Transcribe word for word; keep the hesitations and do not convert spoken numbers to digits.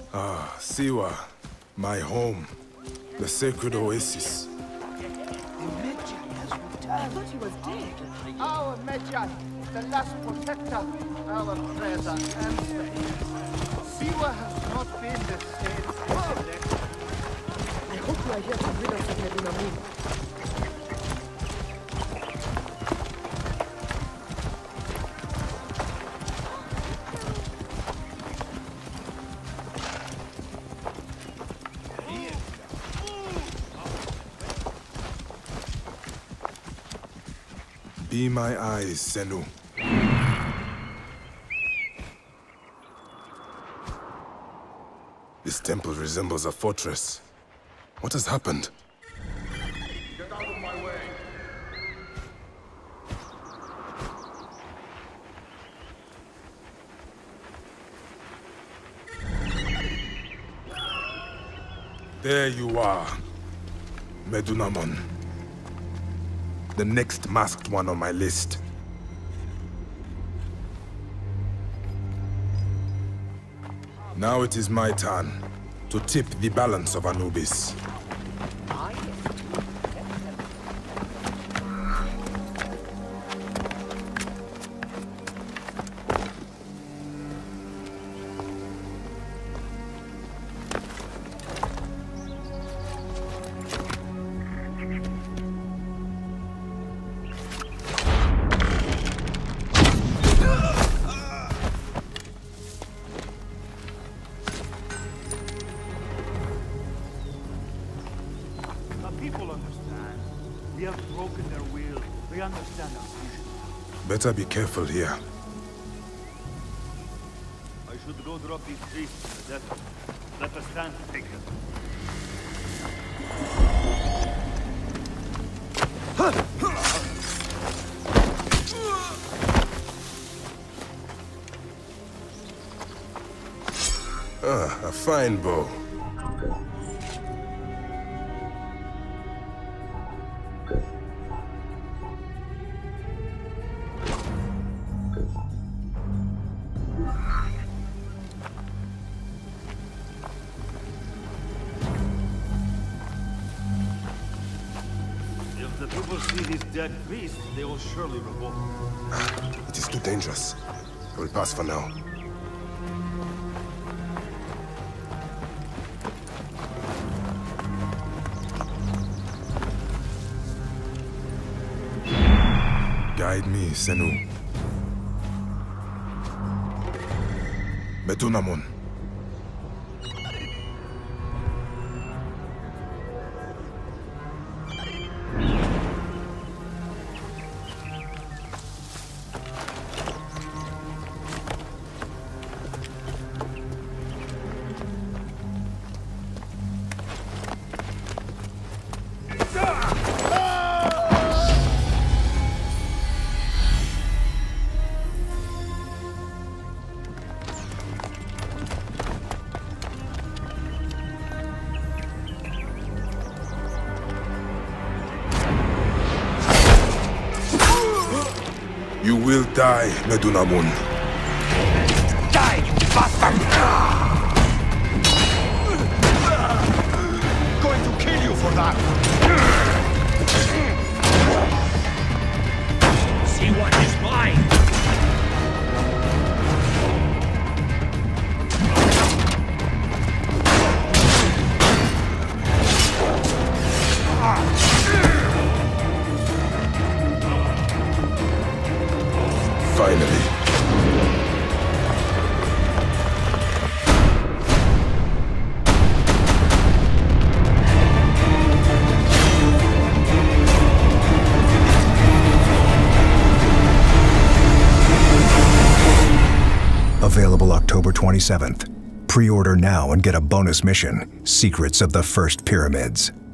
Ah, Siwa, my home, the sacred oasis. I thought he was dead. Our Medjay, the last protector, our treasure and faith. Siwa has not been the same since. I hope you are here to rid us of Medunamun. Be my eyes, Senu. This temple resembles a fortress. What has happened? Get out of my way! There you are, Medunamun. The next masked one on my list. Now it is my turn to tip the balance of Anubis. People understand. We have broken their will. They understand our vision. Better be careful here. I should go drop these priests in the desert. Let us stand to take them. Ah, a fine bow. If the people see these dead priests, they will surely revolt. It is too dangerous. I will pass for now. Guide me, Senu. Medunamun. You will die, Medunamun. Die, you bastard! Going to kill you for that! See what is mine! Finally. Available October twenty-seventh. Pre-order now and get a bonus mission, Secrets of the First Pyramids.